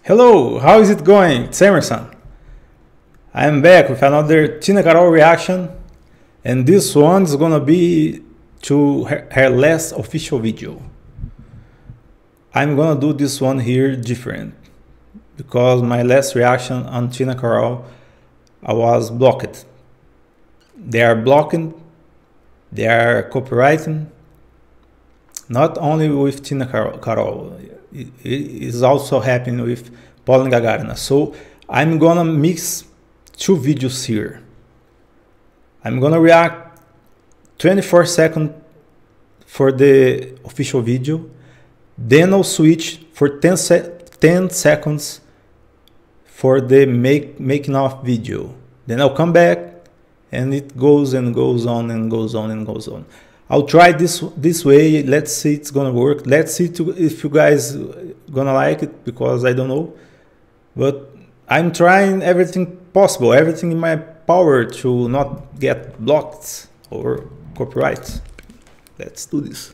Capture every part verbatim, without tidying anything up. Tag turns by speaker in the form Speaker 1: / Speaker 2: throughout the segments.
Speaker 1: Hello, how is it going? It's Emerson. I'm back with another Tina Karol reaction, and this one is gonna be to her, her last official video. I'm gonna do this one here different because my last reaction on Tina Karol I was blocked. They are blocking, they are copyrighting, not only with Tina Karol, it is also happening with Polina Gagarina. So I'm gonna mix two videos here. I'm gonna react twenty-four seconds for the official video, then I'll switch for ten, se ten seconds for the make making of video. Then I'll come back and it goes and goes on and goes on and goes on. I'll try this this way. Let's see it's gonna work. Let's see to, if you guys gonna like it, because I don't know. But I'm trying everything possible, everything in my power to not get blocked or copyright. Let's do this.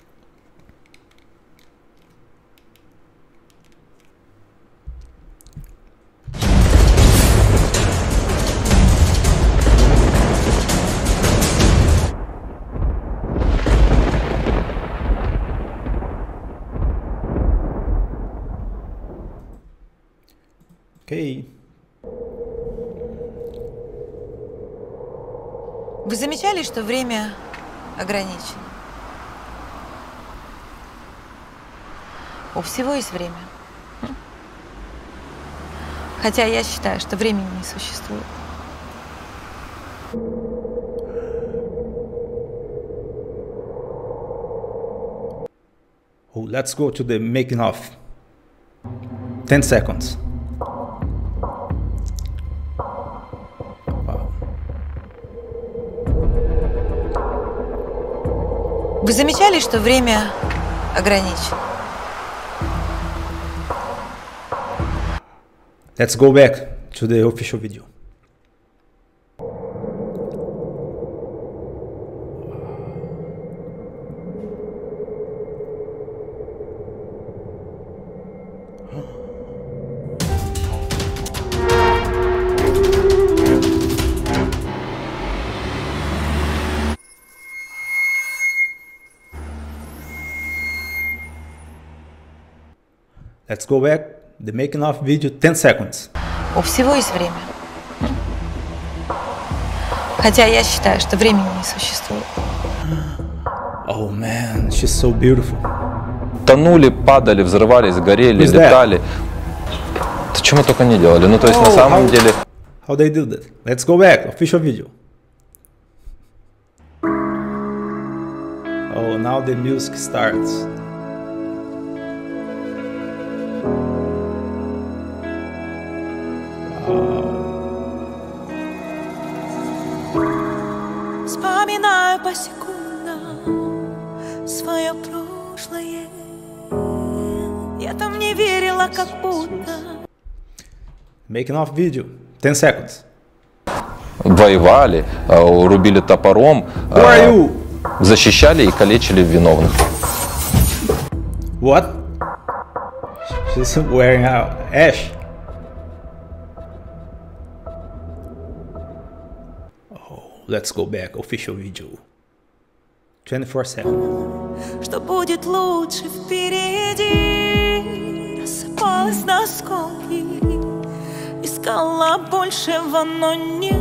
Speaker 1: Okay.
Speaker 2: Вы замечали, что время ограничено? У всего есть время. Хотя я считаю, что времени не существует.
Speaker 1: Oh, let's go to the making of. ten seconds.
Speaker 2: Вы замечали, что время ограничено?
Speaker 1: Let's go back to the official video. Let's go back, the making of video, ten seconds.
Speaker 2: У всего есть время. Хотя я считаю, что времени не существует.
Speaker 1: Oh man, she's so beautiful.
Speaker 3: Тонули, падали, взрывались, горели,
Speaker 1: Who's
Speaker 3: летали. Да что мы только не делали. Ну то есть
Speaker 1: oh,
Speaker 3: на самом
Speaker 1: how,
Speaker 3: деле...
Speaker 1: How they do that? Let's go back, official video. Oh, now the music starts.
Speaker 4: Вспоминаю по секундам свое прошлое. Я там не верила, как будто.
Speaker 1: Making of video, ten seconds.
Speaker 3: Воевали, рубили топором,
Speaker 1: Who are you?
Speaker 3: защищали и калечили виновных.
Speaker 1: What? She's wearing a ash. Let's go back, official video. twenty-four seconds.
Speaker 4: Что будет лучше впереди? Рассыпалась на осколки. Искала большего, но не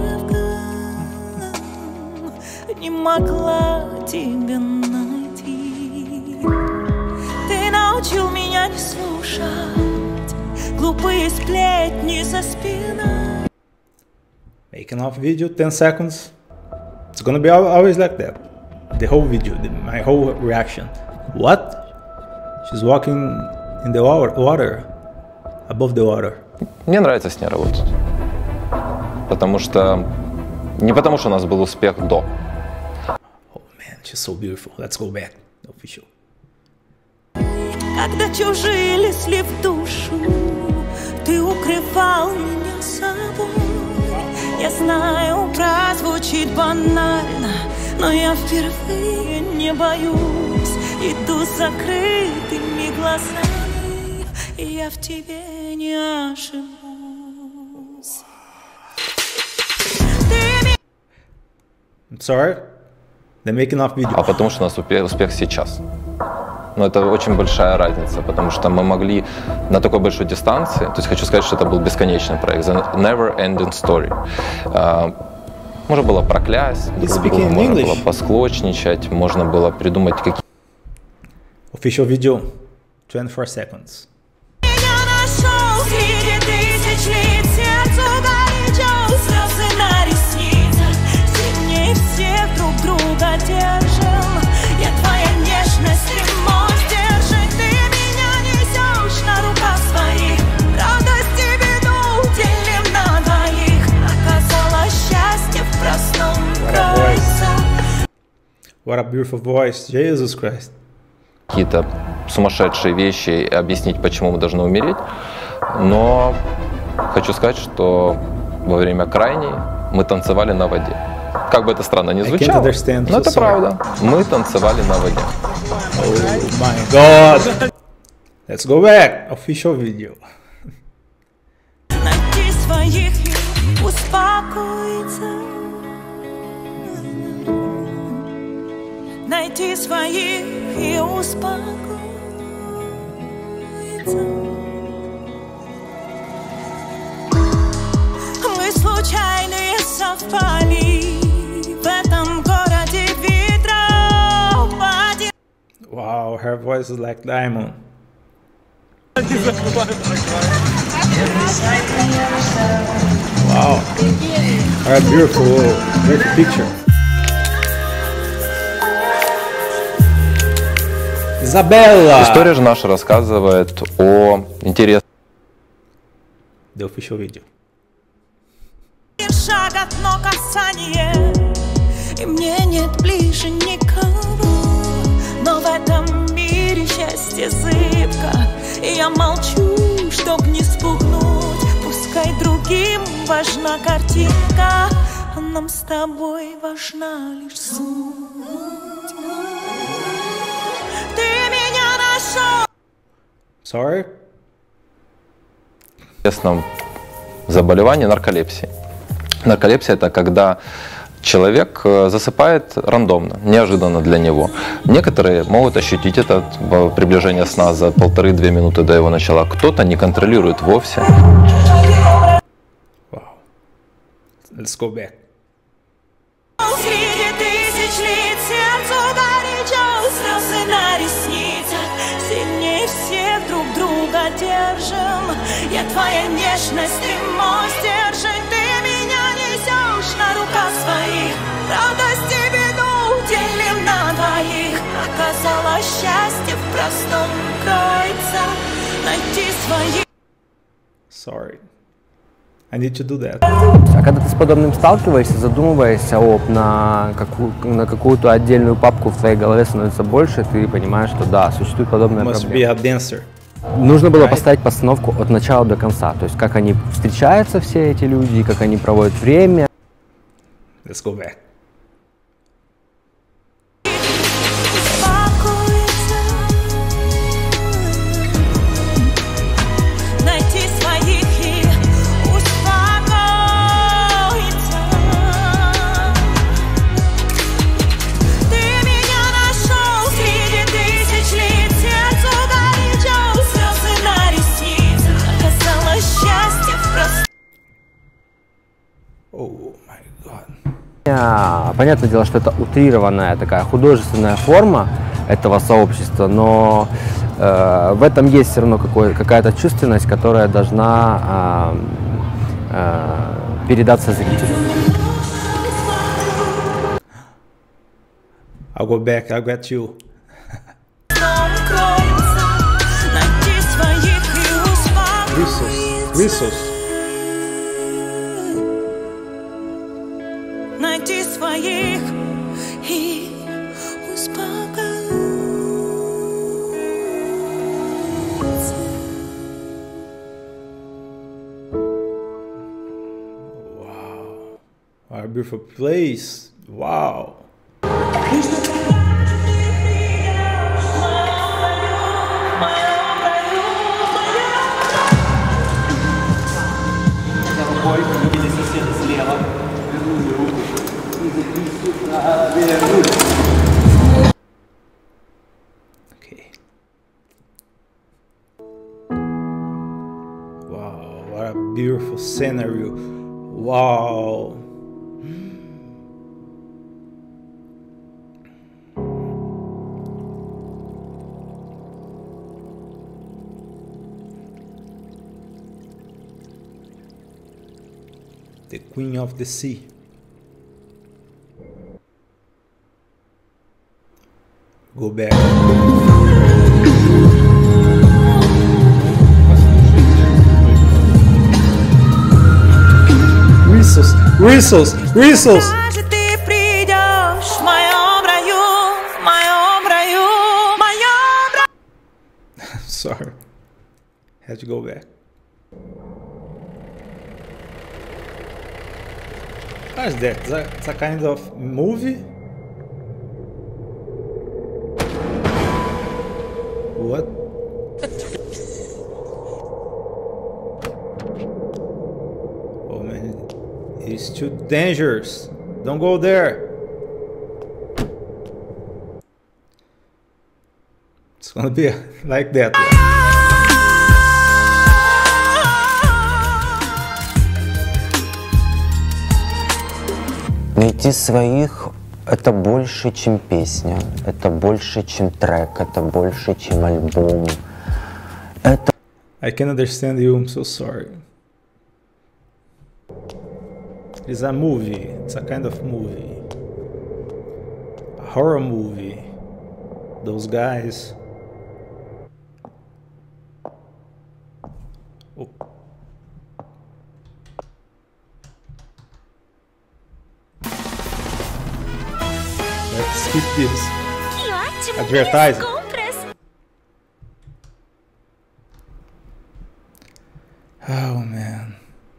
Speaker 4: не могла тебя найти. Ты научил меня не слушать глупые сплетни за спиной.
Speaker 1: Making of video, ten seconds. It's gonna be always like that. The whole video, the, my whole reaction. What? She's walking in the water, above the water.
Speaker 3: Мне нравится с ней работать. Потому что... Не потому что у нас был успех до.
Speaker 1: Oh man, she's so beautiful. Let's go back, official.
Speaker 4: Когда чужие лезли в душу, ты укрывал меня собой. Я знаю, прозвучит банально, но я впервые не боюсь. Иду с закрытыми глазами и я в тебе не ошибусь.
Speaker 1: I'm sorry, they're making off video.
Speaker 3: А потому что у нас успех, успех сейчас. Но это очень большая разница, потому что мы могли на такой большой дистанции, то есть хочу сказать, что это был бесконечный проект, the never ending story. Uh, можно было проклясть, друг друга, можно было посклочничать, можно было придумать какие-то...
Speaker 1: Official video, twenty-four seconds. What a beautiful voice, Jesus Christ.
Speaker 3: Какие-то сумасшедшие вещи и объяснить, почему мы должны умереть. Но хочу сказать, что во время крайней мы танцевали на воде. Как бы это странно ни звучало, но это правда. Мы танцевали на воде.
Speaker 1: Oh my God. Let's go back. Official video.
Speaker 4: Найти своих и успокоиться. Найти своих и успокоиться. Мы случайные совпали в этом городе ветров.
Speaker 1: Wow, her voice is like diamond. Wow, what a beautiful, beautiful picture. Изабелла!
Speaker 3: История же наша рассказывает о интересном.
Speaker 1: The official video.
Speaker 4: Шаг одно касание, и мне нет ближе никого. Но в этом мире счастье зыбко, и я молчу, чтоб не спугнуть. Пускай другим важна картинка, а нам с тобой важна лишь суть. Ты меня нашел.
Speaker 1: Sorry?
Speaker 3: Известном заболевании нарколепсии. Нарколепсия – это когда человек засыпает рандомно, неожиданно для него. Некоторые могут ощутить это приближение сна за полторы-две минуты до его начала. Кто-то не контролирует вовсе.
Speaker 1: Wow. Let's go back.
Speaker 4: Среди тысяч лиц сердцу горячо, слезы на ресницах. Сильнее всех друг друга держим. Я твоя нежность, ты мой стержень. Ты меня несешь на руках своих. Радость и беду делим на двоих. Оказалось, счастье в простом кроется. Найти свои.
Speaker 1: Sorry. I need to do that.
Speaker 5: А когда ты с подобным сталкиваешься, задумываешься об на, какую, на какую-то отдельную папку в твоей голове становится больше, ты понимаешь, что да, существует подобная
Speaker 1: Must
Speaker 5: проблема.
Speaker 1: be a dancer.
Speaker 5: Нужно было
Speaker 1: Right.
Speaker 5: поставить постановку от начала до конца, то есть как они встречаются все эти люди, как они проводят время.
Speaker 1: Let's go back.
Speaker 4: Найти своих и успокоиться. Ты меня нашел среди тысяч лиц, сердцу горячо, слезы на ресницах. Оказалось, счастье в простом.
Speaker 1: Oh my God.
Speaker 5: А, Понятное дело, что это утрированная такая художественная форма этого сообщества, но э, в этом есть все равно какой- какая-то чувственность, которая должна э, э, передаться зрителю.
Speaker 1: I'll go back. I got you.
Speaker 4: Кроется. Найти своих и успокоиться.
Speaker 1: Whistles.
Speaker 4: Найти своих и успокоиться.
Speaker 1: What a beautiful place. Wow. Okay. Wow, what a beautiful scenario. Wow. The Queen of the Sea. Go back. Whistles, whistles, whistles.
Speaker 4: Однажды ты придешь в моем раю, в моем раю, в моем раю.
Speaker 1: Sorry. Had to go back. What is that? Is that it's a kind of movie? What? Oh man, it's too dangerous. Don't go there. It's gonna be like that. Yeah.
Speaker 6: Найти своих — это больше, чем песня, это больше, чем трек, это больше, чем альбом. Это...
Speaker 1: I can understand you, I'm so sorry. It's a movie, it's a kind of movie. A horror movie. Those guys... Oh. Let's skip this. Advertising. Oh man.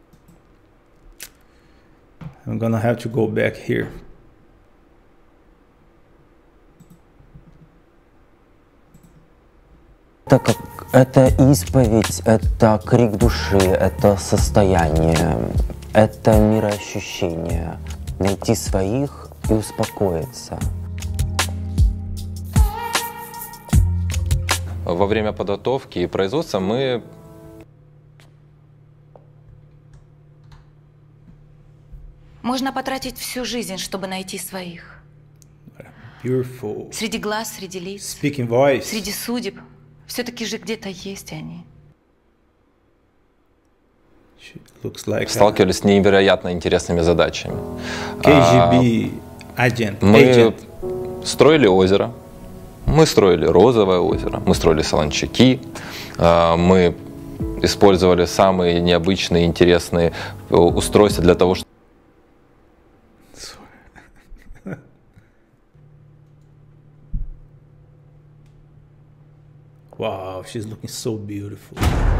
Speaker 1: I'm gonna have to go back here.
Speaker 6: Это, как, это исповедь, это крик души, это состояние, это мироощущение. Найти своих и успокоиться.
Speaker 3: Во время подготовки и производства мы
Speaker 2: Можно потратить всю жизнь, чтобы найти своих.
Speaker 1: Beautiful.
Speaker 2: Среди глаз, среди лиц,
Speaker 1: Speaking voice.
Speaker 2: среди судеб. Все-таки же где-то есть они.
Speaker 1: She looks like
Speaker 3: сталкивались с невероятно интересными задачами.
Speaker 1: a K G B agent.
Speaker 3: Мы
Speaker 1: agent.
Speaker 3: строили озеро, мы строили Розовое озеро, мы строили Солончаки, мы использовали самые необычные, интересные устройства для того, чтобы...
Speaker 1: Wow, she's looking so beautiful.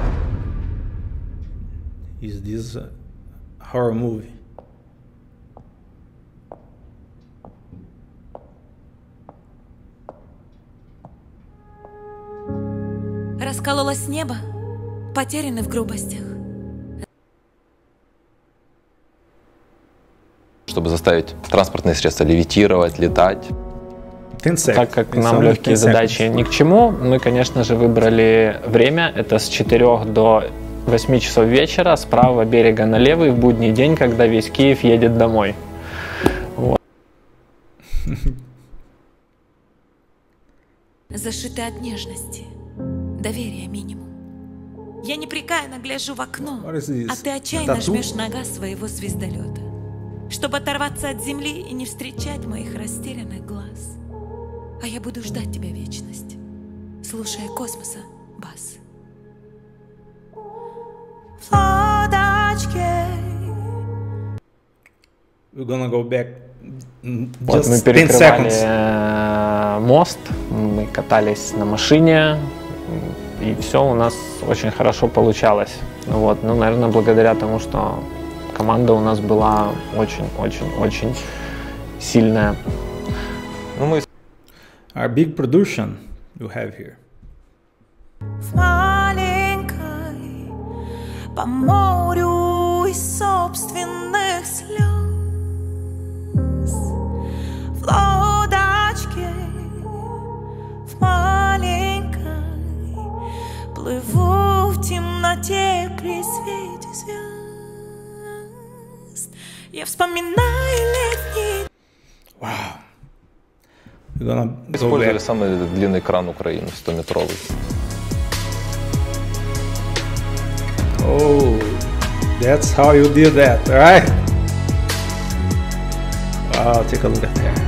Speaker 1: Is this a horror movie?
Speaker 4: Раскололось небо, потеряны в грубостях.
Speaker 3: Чтобы заставить транспортные средства левитировать, летать.
Speaker 7: Так как нам легкие задачи ни к чему, мы, конечно же, выбрали время. Это с четырёх до восьми часов вечера с правого берега на левый в будний день, когда весь Киев едет домой. Вот.
Speaker 4: Зашиты от нежности, доверия минимум. Я непрекаянно гляжу в окно, а ты отчаянно жмешь на газ своего звездолета, чтобы оторваться от земли и не встречать моих растерянных глаз. А я буду ждать тебя вечность, слушая космоса бас.
Speaker 1: We're gonna go back.
Speaker 7: Вот мы перекрывали мост, мы катались на машине, и все у нас очень хорошо получалось. Вот, ну, наверное, благодаря тому, что команда у нас была очень-очень-очень сильная.
Speaker 3: Ну, мы...
Speaker 1: Our big production you have here.
Speaker 4: В маленькой, по морю из собственных слез. темноте при свете звезд. Я вспоминаю летний.
Speaker 1: Wow. We're gonna go
Speaker 3: Использовали
Speaker 1: back.
Speaker 3: самый длинный кран Украины, стометровый.
Speaker 1: Oh, that's how you did that, right? Wow, take a look at that.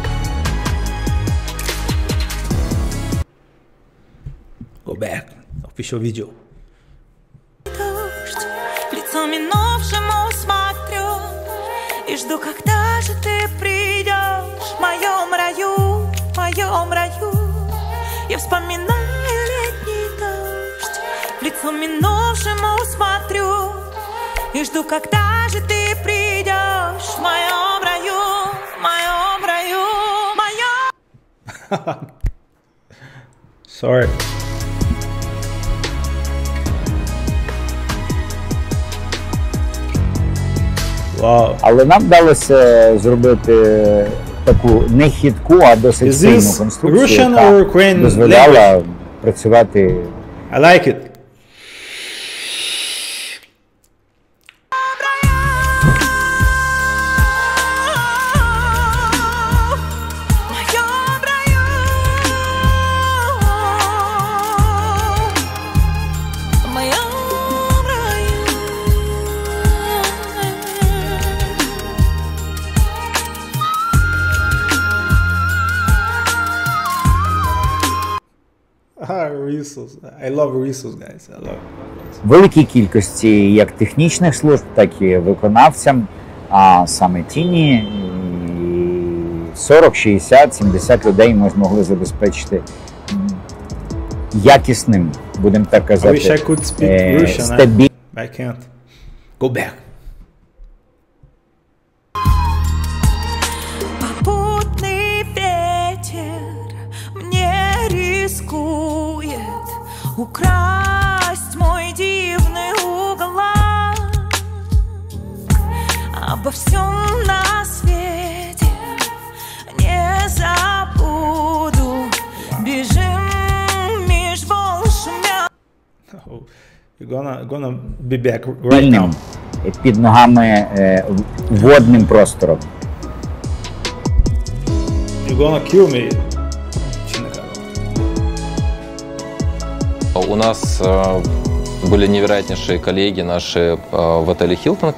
Speaker 1: Go back. Official video.
Speaker 4: Дождь, в лицо минувшему смотрю и жду, когда же ты придешь в моем раю, в моем раю. Я вспоминаю летний дождь, в лицо минувшему смотрю и жду, когда же ты придешь в моем раю, в моем раю, в моем.
Speaker 1: Sorry. Wow.
Speaker 8: Але нам вдалося зробити таку не хитку, а досить
Speaker 1: Is
Speaker 8: сильну
Speaker 1: this
Speaker 8: конструкцію,
Speaker 1: Russian
Speaker 8: яка
Speaker 1: or Ukrainian
Speaker 8: дозволяла працювати.
Speaker 1: I like it. Ah, Reese's. I love Reese's, guys. I love it.
Speaker 8: Великій кількості як технічних служб, так і виконавцям, а саме Тіні, і сорок, шістдесят, сімдесят людей ми змогли забезпечити якісним, будемо так
Speaker 1: I
Speaker 8: казати,
Speaker 1: wish I could speak
Speaker 8: е,
Speaker 1: Russian.
Speaker 8: стабільним.
Speaker 1: I, I can't. Go back.
Speaker 4: Попутный ветер мне рискует украсть мой дивный уголок. Обо всем на свете не забуду. Бежим меж волн шумя.
Speaker 1: Oh, you're gonna gonna be back right now.
Speaker 8: Під ногами е, водним простором.
Speaker 1: You're gonna kill me.
Speaker 3: У нас э, были невероятнейшие коллеги наши э, в отеле «Хилтон».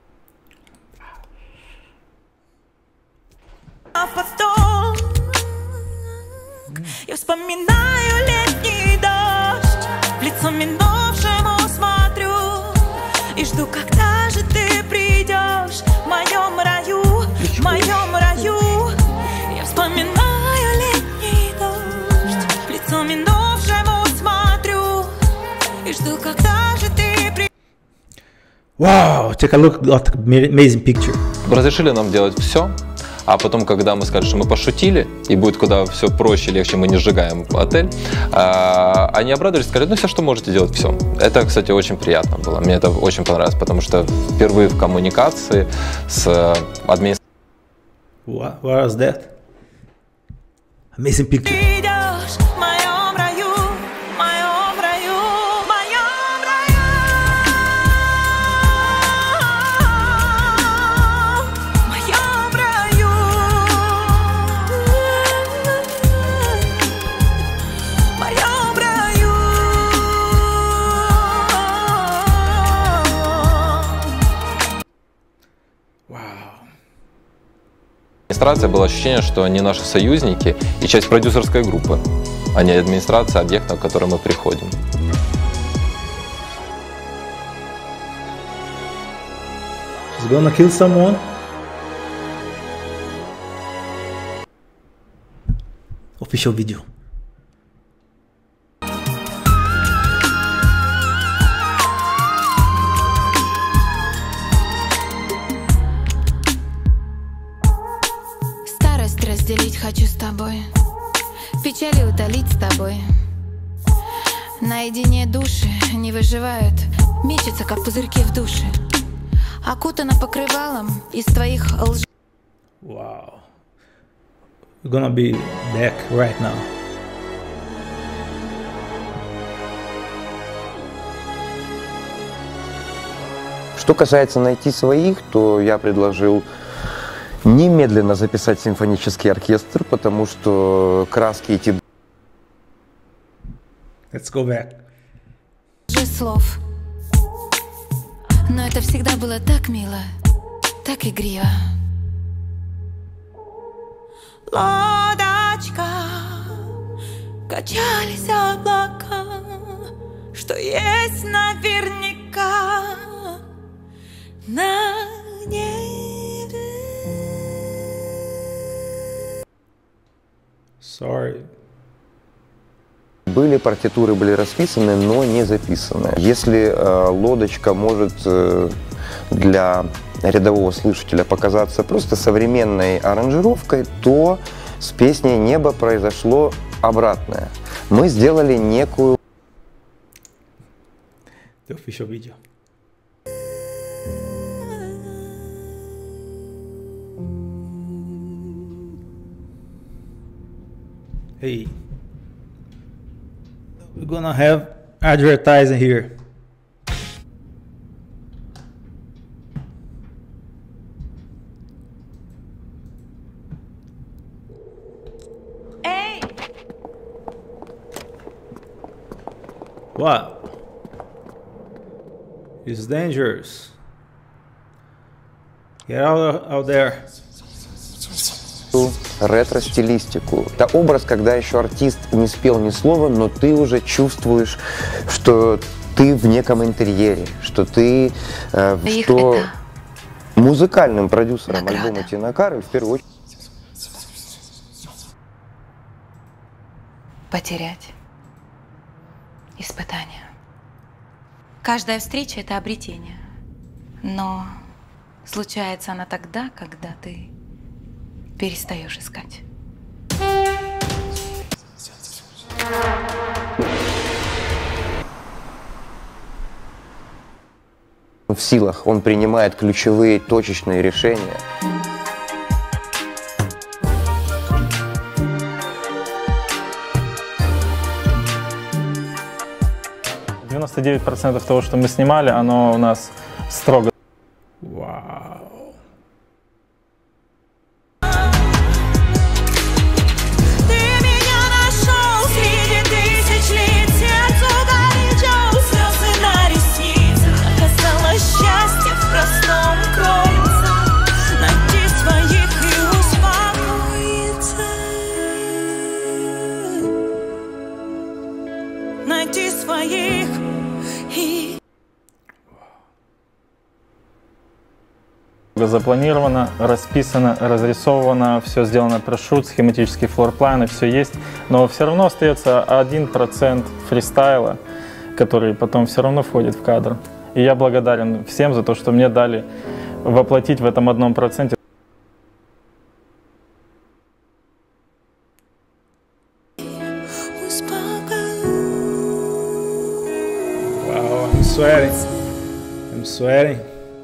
Speaker 4: А потом я вспоминаю летний дождь, в лицо минувшему смотрю и жду, когда же ты придешь в моем раю, в моем раю. Я вспоминаю летний дождь, в лицо минувшему смотрю и жду, когда же ты придешь.
Speaker 1: Wow, take a look at that amazing picture.
Speaker 3: Разрешили нам делать все, а потом, когда мы сказали, что мы пошутили, и будет куда все проще, легче, мы не сжигаем отель, а, они обрадовались, сказали, ну все, что можете делать, все. Это, кстати, очень приятно было, мне это очень понравилось, потому что впервые в коммуникации с администрацией.
Speaker 1: What, what was that? Amazing picture.
Speaker 4: Придешь в моем раю, в моем раю, в моем раю, в моем раю, в моем раю.
Speaker 1: Wow.
Speaker 3: Администрация, было ощущение, что они наши союзники и часть продюсерской группы, а не администрация объекта, в который мы приходим.
Speaker 1: He's gonna kill someone. Official video.
Speaker 2: Старость разделить хочу с тобой, печали утолить с тобой. Наедине души не выживают, мечутся, как пузырьки в душе. Окутана покрывалом из твоих лж...
Speaker 1: Wow. We're gonna be back right now.
Speaker 9: Что касается найти своих, то я предложил немедленно записать симфонический оркестр, потому что краски эти...
Speaker 1: Let's go back.
Speaker 2: Слов. Но это всегда было так мило, так игриво.
Speaker 4: Лодочка, качались облака, что есть наверняка на небе.
Speaker 1: Sorry.
Speaker 9: Были партитуры, были расписаны, но не записаны. Если э, лодочка может э, для рядового слушателя показаться просто современной аранжировкой, то с песней «Небо» произошло обратное. Мы сделали некую...
Speaker 1: The official video. Hey, we're gonna have advertising here.
Speaker 4: Эй!
Speaker 1: What? It's dangerous. Get out, out there.
Speaker 9: Ретро-стилистику. Это образ, когда еще артист не спел ни слова, но ты уже чувствуешь, что ты в неком интерьере, что ты э, что музыкальным продюсером
Speaker 2: награда.
Speaker 9: альбома Тина Кароль в первую очередь.
Speaker 2: Потерять. Испытание. Каждая встреча — это обретение. Но случается она тогда, когда ты перестаешь искать.
Speaker 9: В силах, он принимает ключевые точечные решения.
Speaker 7: девяносто девять процентов того, что мы снимали, оно у нас строго.
Speaker 1: Wow.
Speaker 4: Найти своих и...
Speaker 7: Запланировано, расписано, разрисовано, все сделано прошут, схематические флорпланы, все есть, но все равно остается один процент фристайла, который потом все равно входит в кадр. И я благодарен всем за то, что мне дали воплотить в этом одном проценте.
Speaker 1: Wow, I'm sweating. I'm sweating.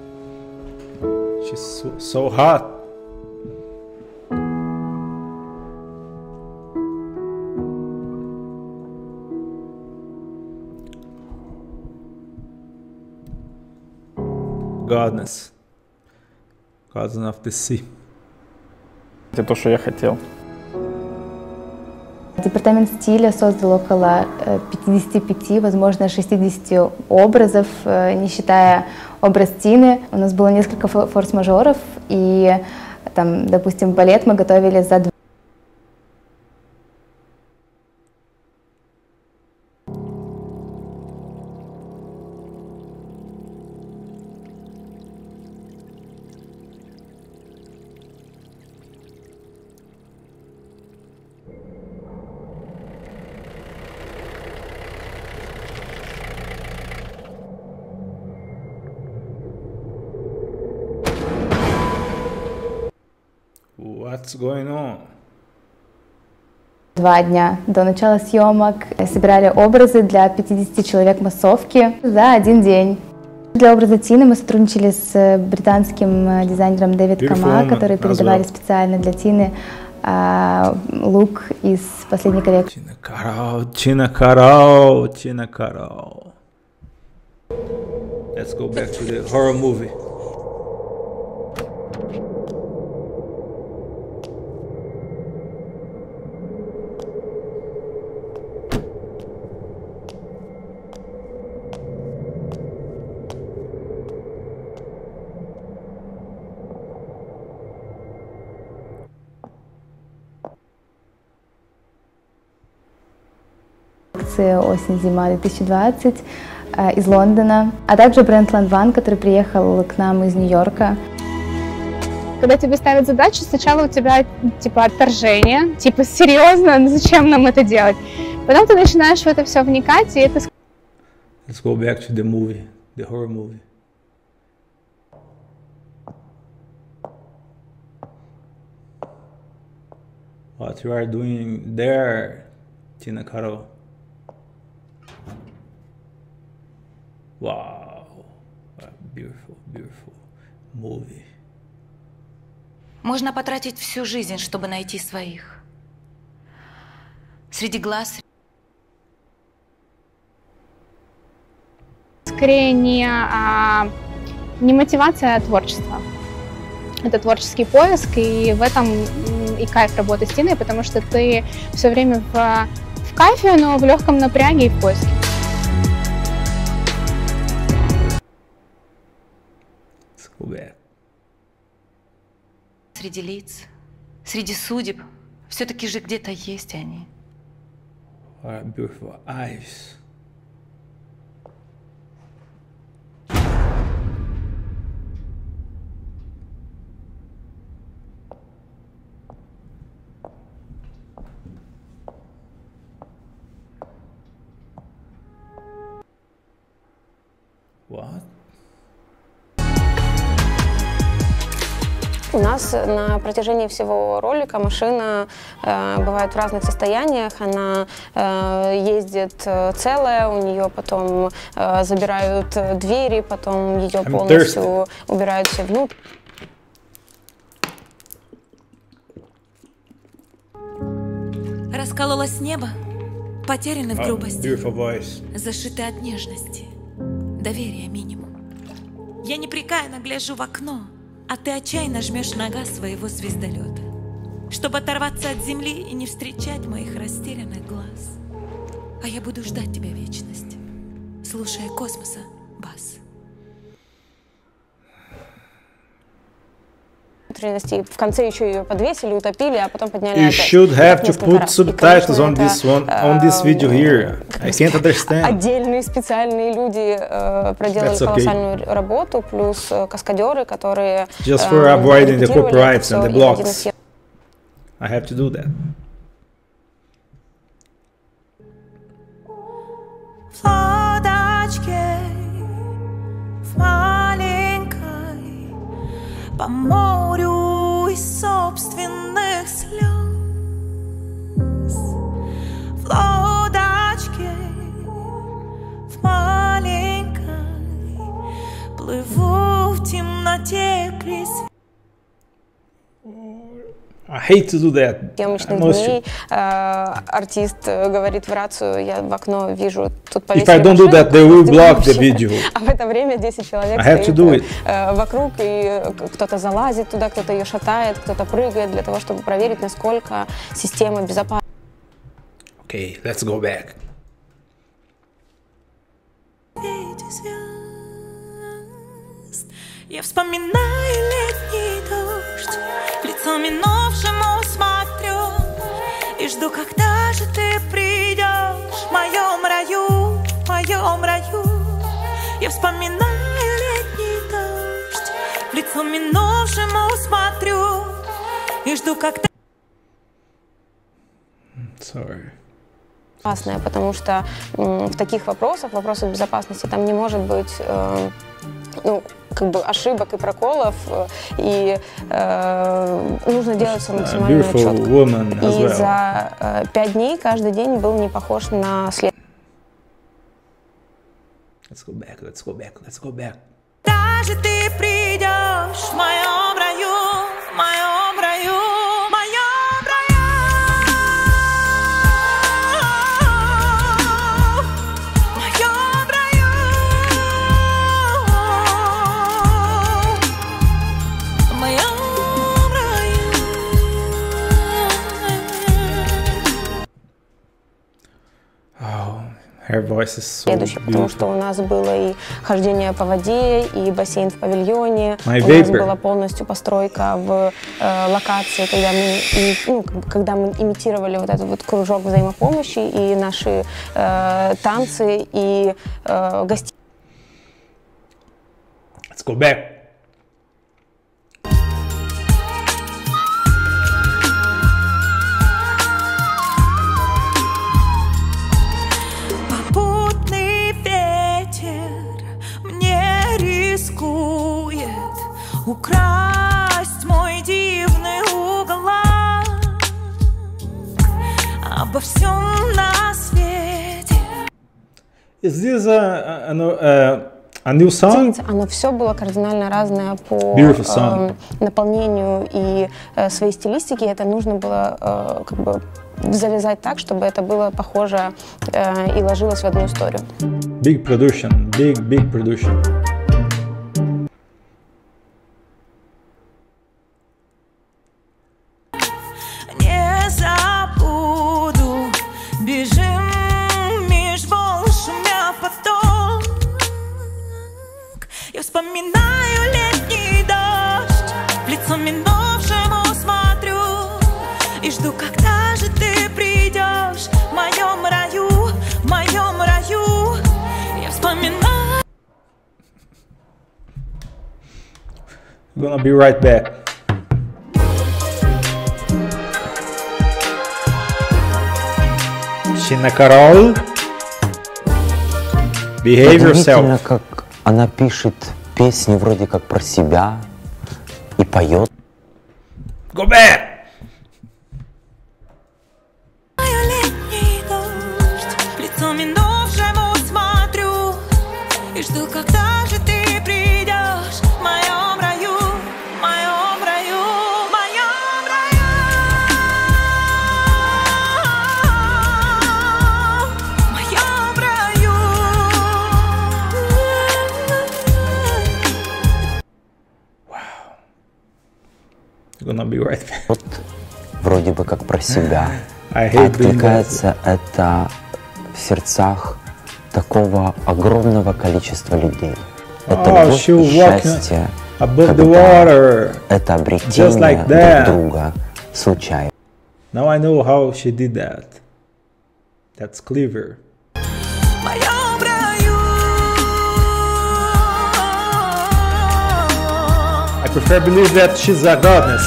Speaker 1: She's so, so hot. Godness. Cousin of the sea.
Speaker 7: Это то, что я хотел.
Speaker 10: Департамент стиля создал около пятидесяти пяти, возможно, шестидесяти образов, не считая образ Тины. У нас было несколько форс-мажоров, и, там, допустим, балет мы готовили за два.
Speaker 1: What's going on?
Speaker 10: Два дня до начала съемок собирали образы для пятидесяти человек массовки за один день. Для образа Тины мы сотрудничали с британским дизайнером Дэвид Кама, который передавали специально для Тины а, лук из последней коллекции.
Speaker 1: Tina Karol, Tina Karol, Tina Karol. Let's go back to the horror movie.
Speaker 10: Осень-зима две тысячи двадцать из Лондона, а также бренд Lanvin, который приехал к нам из Нью-Йорка.
Speaker 11: Когда тебе ставят задачу, сначала у тебя типа отторжение, типа серьезно, зачем нам это делать? Потом ты начинаешь в это все вникать, и это...
Speaker 1: Let's go back to the movie, the horror movie. What you are doing there, Tina Karol? Wow, a beautiful, beautiful movie.
Speaker 2: Можно потратить всю жизнь, чтобы найти своих. Среди глаз.
Speaker 11: Скорее не, а, не мотивация, а творчество. Это творческий поиск, и в этом и кайф работы с Тиной, потому что ты все время в, в кайфе, но в легком напряге и в поиске.
Speaker 2: Среди лиц, среди судеб, все-таки же где-то есть они.
Speaker 1: Our beautiful eyes. What?
Speaker 12: У нас на протяжении всего ролика машина э, бывает в разных состояниях. Она э, ездит целая, у нее потом э, забирают двери, потом ее
Speaker 1: I'm
Speaker 12: полностью
Speaker 1: thirsty.
Speaker 12: убирают все внутрь.
Speaker 4: Раскололось небо, потеряны в грубости,
Speaker 1: Beautiful voice.
Speaker 4: зашиты от нежности, доверие минимум. Я непрекаянно гляжу в окно, а ты отчаянно жмешь на газ своего звездолета, чтобы оторваться от земли и не встречать моих растерянных глаз. А я буду ждать тебя вечность, слушая космоса бас.
Speaker 12: В конце еще ее подвесили, утопили, а потом подняли.
Speaker 1: You should have to put subtitles on this one, on this video here. I can't understand.
Speaker 12: Отдельные специальные люди э, проделали
Speaker 1: okay.
Speaker 12: колоссальную работу, плюс э, каскадеры, которые
Speaker 1: Just for
Speaker 12: э,
Speaker 1: avoiding the
Speaker 12: репетировали это
Speaker 1: copyrights
Speaker 12: всё,
Speaker 1: and the
Speaker 12: и
Speaker 1: blocks.
Speaker 12: один из съем-
Speaker 1: I have to do that.
Speaker 4: В лодочке, в маленькой, по морю из собственных слез. В лодочке, в маленькой, плыву в темноте при свете.
Speaker 1: I hate to do that.
Speaker 12: Съемочных дней э, артист говорит в рацию, я в окно вижу, тут
Speaker 1: If
Speaker 12: повесили
Speaker 1: I don't do
Speaker 12: машину,
Speaker 1: that, they will block the
Speaker 12: вообще.
Speaker 1: video.
Speaker 12: А в это время десять человек
Speaker 1: I have to do
Speaker 12: стоит
Speaker 1: it.
Speaker 12: э, вокруг, и кто-то залазит туда, кто-то ее шатает, кто-то прыгает для того, чтобы проверить, насколько система безопасна.
Speaker 1: Okay, let's go back.
Speaker 4: Я вспоминаю летний дождь, в лицо минувшему смотрю и жду, когда же ты придешь в моем раю, в моем раю. Я вспоминаю летний дождь, в лицо минувшему смотрю и жду, когда...
Speaker 1: Sorry.
Speaker 12: Опасная, потому что м, в таких вопросах, вопросах безопасности, там не может быть э, ну, как бы ошибок и проколов, э, и э, нужно делать все максимально четко. И
Speaker 1: well.
Speaker 12: за э, пять дней каждый день был не похож на след.
Speaker 1: Let's go back, let's go back, let's go back.
Speaker 4: Даже ты придешь в моем раю, в моем раю, в моем раю, в моем раю.
Speaker 1: her voice is so
Speaker 12: Следующий, потому что у нас было и хождение по воде, и бассейн в павильоне.
Speaker 1: My
Speaker 12: у
Speaker 1: vapor.
Speaker 12: нас была полностью постройка в э, локации, когда мы, и, ну, когда мы имитировали вот этот вот кружок взаимопомощи, и наши э, танцы, и э, гостиницы.
Speaker 1: Let's go back.
Speaker 4: Попутный ветер мне рискует украсть мой дивный уголок. Обо всем на свете.
Speaker 1: Is this a, a, a, a new song?
Speaker 12: Оно все было кардинально разное по
Speaker 1: э,
Speaker 12: наполнению и э, своей стилистике. Это нужно было э, как бы завязать так, чтобы это было похоже э, и ложилось в одну историю.
Speaker 1: Big production, big, big production.
Speaker 4: Не забуду, бежим меж волн, шумя поток. Я вспоминаю летний дождь, в лицо минувшему смотрю и жду, когда же ты придешь в моем раю, в моем раю. Я вспоминаю.
Speaker 1: Gonna be right back. Тина Кароль. Behave yourself.
Speaker 6: Как она пишет песни вроде как про себя и поет.
Speaker 1: Go back.
Speaker 4: Летний дождь, в лицо минувшему смотрю и жду, когда же ты придешь в моем раю, в моем раю, в моем раю, в моем раю.
Speaker 1: Gonna be right back.
Speaker 6: Вот вроде бы как про себя.
Speaker 1: I
Speaker 6: А
Speaker 1: hate
Speaker 6: откликается это в сердцах такого огромного количества людей. Это
Speaker 1: Oh,
Speaker 6: любовь
Speaker 1: she
Speaker 6: и счастье,
Speaker 1: above the
Speaker 6: когда
Speaker 1: water.
Speaker 6: это
Speaker 1: Just
Speaker 6: обретение
Speaker 1: like that.
Speaker 6: друг друга случайно.
Speaker 1: Now I know how she did that. That's clever.
Speaker 4: В моем раю.
Speaker 1: I prefer believe that she's a goddess.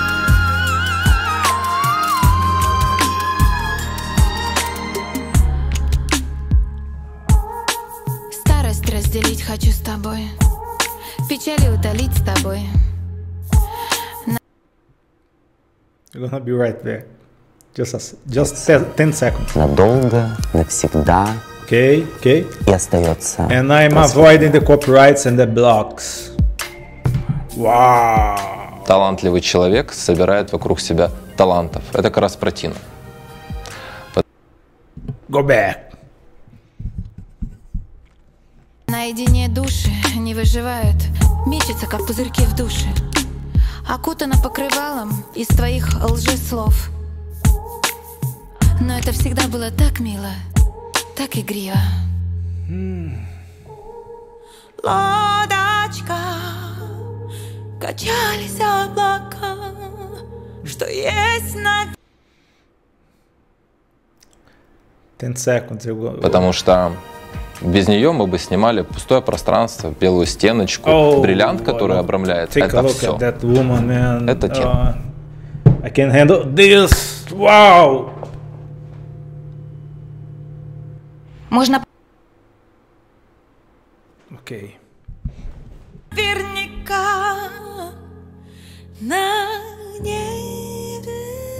Speaker 2: Старость разделить хочу с тобой, печали утолить с тобой.
Speaker 1: You're gonna be right there. Just a, just ten seconds.
Speaker 6: Надолго, навсегда.
Speaker 1: Okay, okay.
Speaker 6: И остается.
Speaker 1: And I'm avoiding the copyrights and the blocks. Wow.
Speaker 3: Талантливый человек собирает вокруг себя талантов. Это как раз про Тину.
Speaker 1: Go back.
Speaker 2: Наедине души не выживают, мечется, как пузырьки в душе. Окутана покрывалом из твоих лжеслов. Но это всегда было так мило, так игриво.
Speaker 4: Лодочка, качались облака, что есть на...
Speaker 1: ten seconds.
Speaker 3: Потому что без нее мы бы снимали пустое пространство, белую стеночку,
Speaker 1: Oh,
Speaker 3: бриллиант, который
Speaker 1: well,
Speaker 3: обрамляет.
Speaker 1: Take
Speaker 3: Это
Speaker 1: a look
Speaker 3: все.
Speaker 1: at that woman, man.
Speaker 3: Это Тина.
Speaker 1: Uh, I can handle this. Wow.
Speaker 2: Можно...
Speaker 1: Okay.
Speaker 4: Наверняка на небе.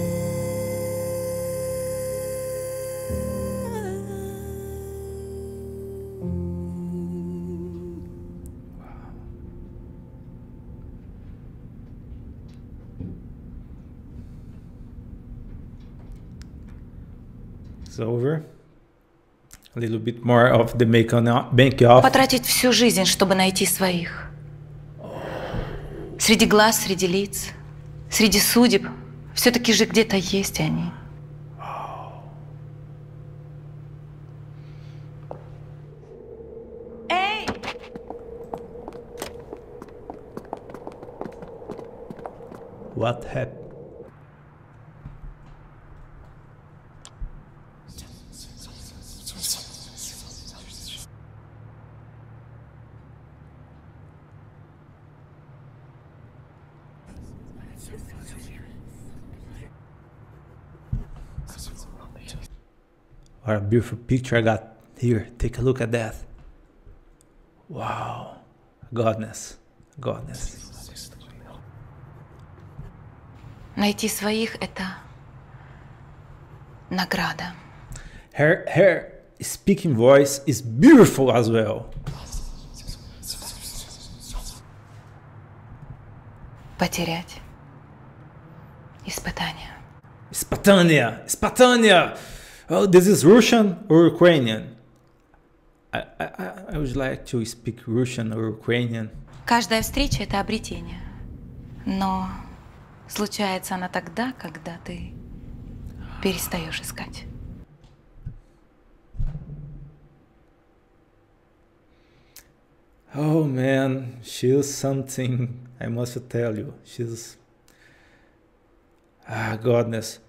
Speaker 1: It's over. A little bit more of the make-off.
Speaker 2: Потратить всю жизнь, чтобы найти своих. Среди глаз, среди лиц, среди судеб. Все-таки же где-то есть они.
Speaker 1: What happened? What a beautiful picture I got here. Take a look at that. Wow. Godness. Godness.
Speaker 2: Найти своих — это награда.
Speaker 1: Her, her speaking voice is beautiful as well.
Speaker 2: Потерять. Испытание.
Speaker 1: Испытание. Испытание. Oh, this is Russian or Ukrainian? I, I, I would like to speak Russian or Ukrainian.
Speaker 2: Каждая встреча — это обретение. Но случается она тогда, когда ты перестаешь искать.
Speaker 1: Oh man, she's something, I must tell you. She's... Ah, godness.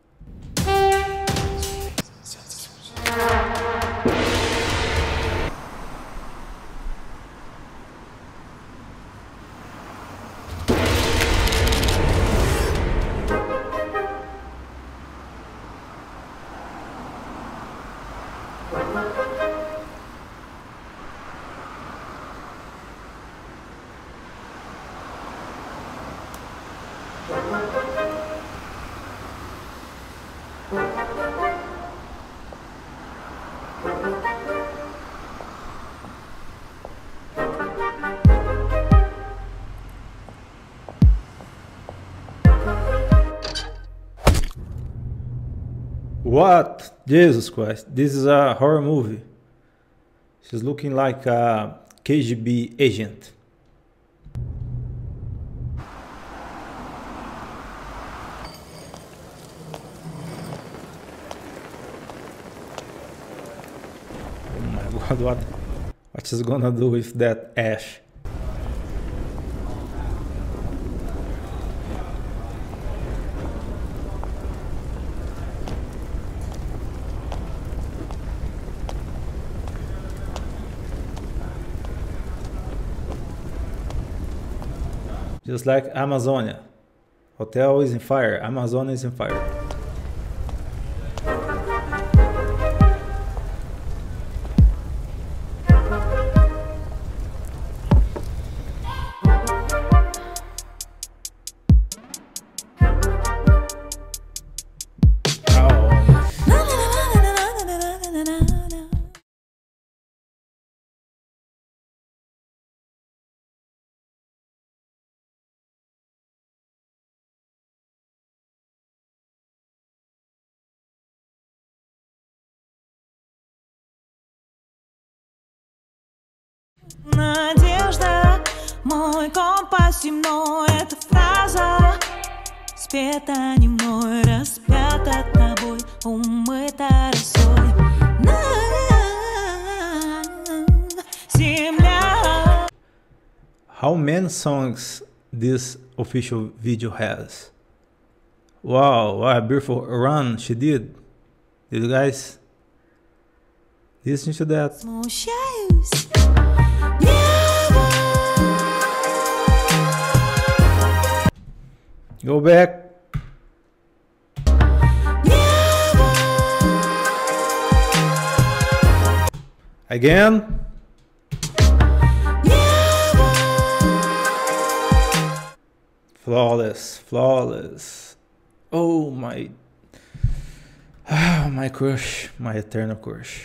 Speaker 1: What? Jesus Christ. This is a horror movie. She's looking like a K G B agent. Oh my God, what, what she's gonna do with that ash? Just like Amazonia. Hotel is in fire, Amazon is in fire.
Speaker 4: Надежда, мой компас земной, эта фраза спета не мной, распята тобой, умыта росой. Земля.
Speaker 1: How many songs this official video has? Wow, what a beautiful run she did. Did you guys listen to that?
Speaker 4: Смущаюсь.
Speaker 1: Go back. Again. Flawless, flawless. Oh my, ah, my crush, my eternal crush.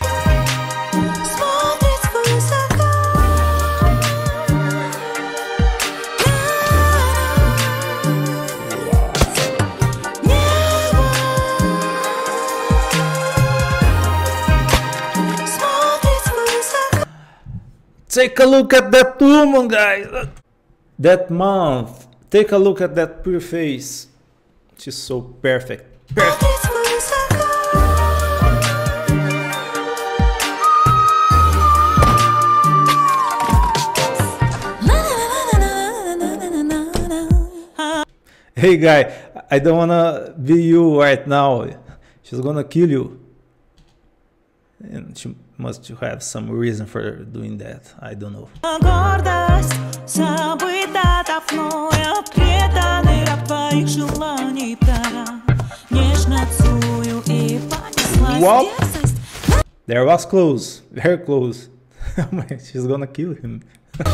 Speaker 1: Take a look at that woman, guys. That mouth. Take a look at that pure face. She's so perfect. Perfect. Hey guy, I don't wanna be you right now. She's gonna kill you. And she must have some reason for doing that. I don't know.
Speaker 4: Гордость забыта давно, я преданный раб твоих желаний, тара. Нежно целую и понеслась дерзость.
Speaker 1: There was close, very close. She's gonna kill him.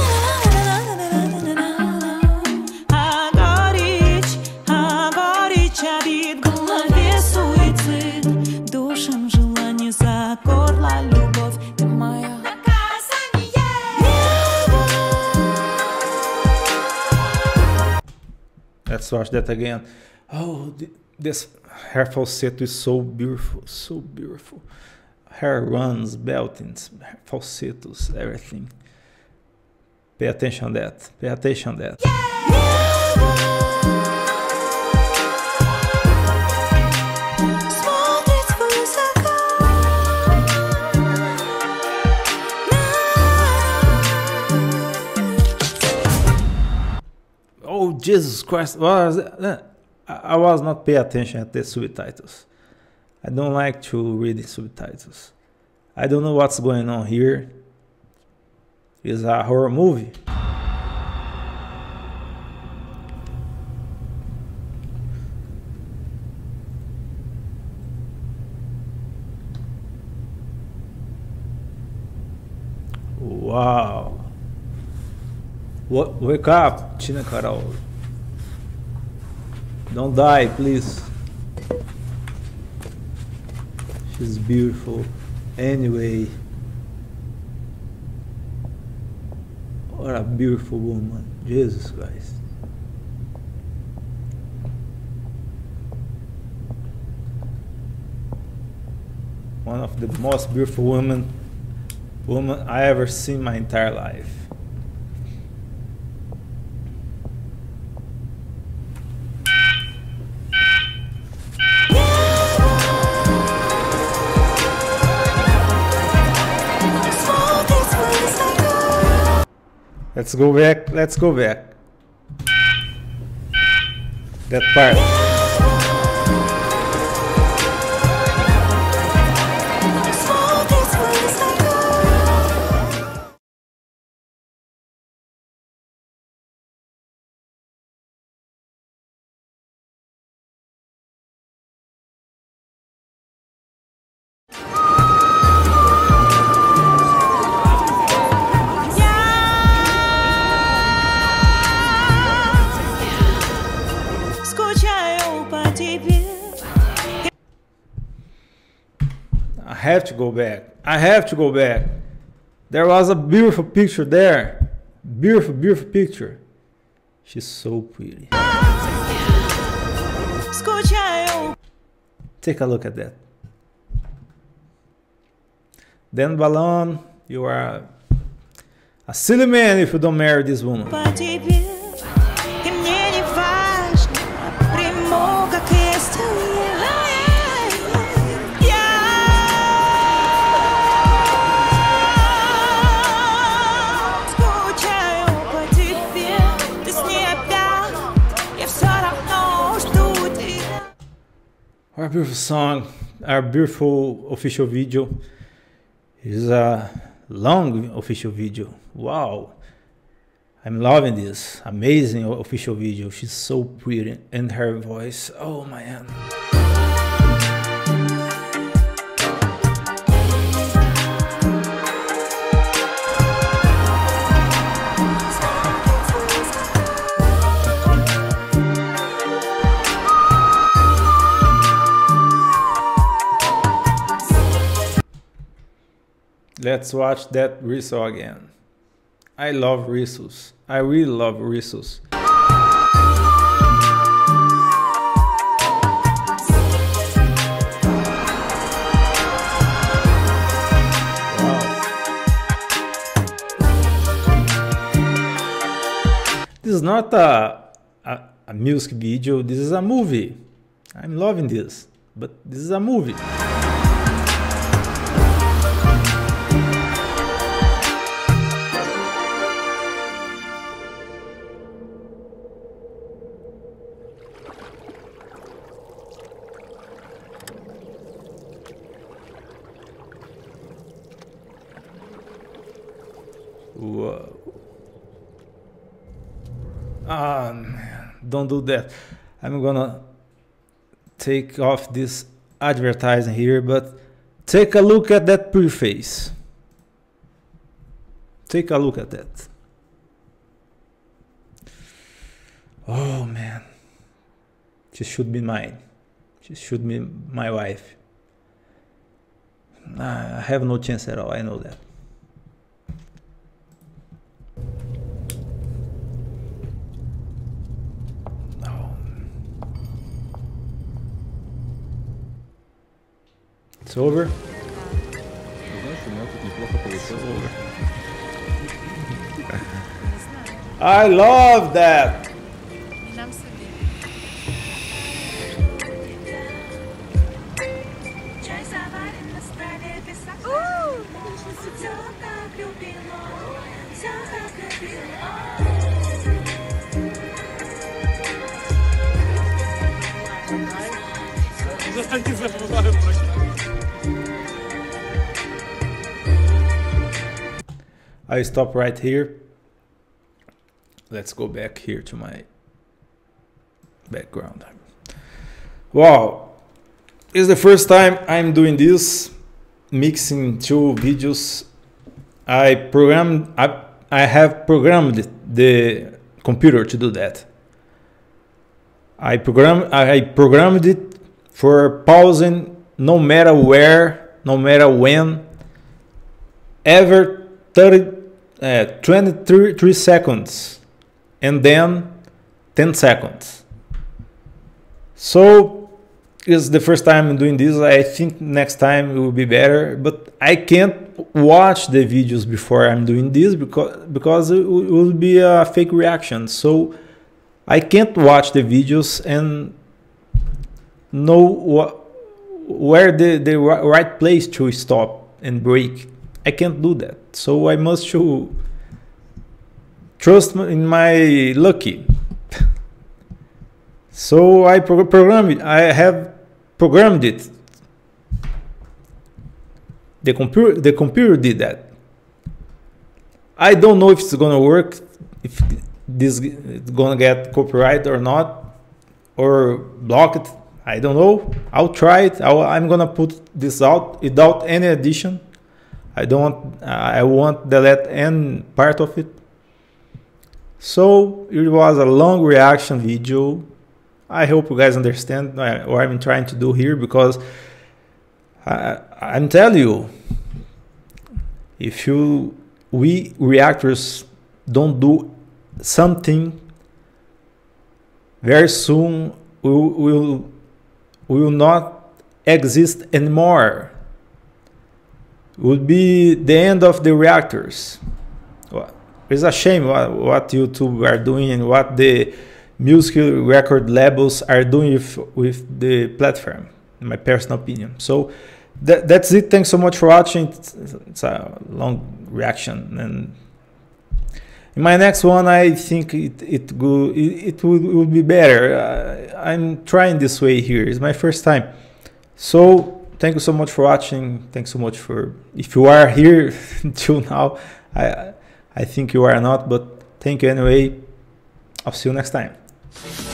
Speaker 4: А горечь, а горечь обид, в голове суицид, душам желание за горло любовь, ты моя наказание.
Speaker 1: Let's watch that again. Oh, this hair falsetto is so beautiful, so beautiful. Hair runs, beltings, falsettos, everything. Pay attention on that. Pay attention on that. Oh, Jesus Christ. Was I was not paying attention at the subtitles. I don't like to read the subtitles. I don't know what's going on here. It's a horror movie. Wow. What, wake up, Tina Karol. Don't die, please. She's beautiful. Anyway. What a beautiful woman. Jesus Christ. One of the most beautiful women, woman I ever seen in my entire life. Let's go back, let's go back. That part. I have to go back. I have to go back. There was a beautiful picture there. Beautiful, beautiful picture. She's so pretty. Take a look at that. Dan Ballon, you are a silly man if you don't marry this woman. Our beautiful song, our beautiful official video is a long official video. Wow, I'm loving this amazing official video. She's so pretty and her voice, oh man. Let's watch that Rizzo again. I love Rizzo's. I really love Rizzo's. Wow. This is not a, a, a music video, this is a movie. I'm loving this, but this is a movie. Ah, man, don't do that. I'm gonna take off this advertising here, but take a look at that preface. Take a look at that. Oh man, she should be mine. She should be my wife. I have no chance at all, I know that. No. It's over. It's over. I love that. I stop right here. Let's go back here to my background. Wow, it's the first time I'm doing this, mixing two videos. I programmed, I, I have programmed the computer to do that. I program, I programmed it for pausing no matter where, no matter when, ever thirty, uh, twenty-three seconds, and then ten seconds. So it's the first time I'm doing this. I think next time it will be better, but I can't watch the videos before I'm doing this because because it will be a fake reaction. So I can't watch the videos and know what where the the right place to stop and break. I can't do that. So I must show trust in my lucky. So I pro programmed it. I have programmed it. The computer, the computer did that. I don't know if it's gonna work, if this is gonna get copyright or not, or block it. I don't know. I'll try it. I'll, I'm gonna put this out without any addition. I don't. I won't delete any part of it. So it was a long reaction video. I hope you guys understand what I'm trying to do here, because I, I'm telling you, if you we reactors don't do something, very soon we will we will not exist anymore. It would be the end of the reactors. Well, it's a shame what, what YouTube are doing and what the music record labels are doing with, with the platform, in my personal opinion. So that, that's it. Thanks so much for watching. It's, it's a long reaction, and in my next one I think it it go, it, it would, it would be better. uh, I'm trying this way here. It's my first time. So thank you so much for watching. Thanks so much for, if you are here until now. I I think you are not, but thank you anyway. I'll see you next time.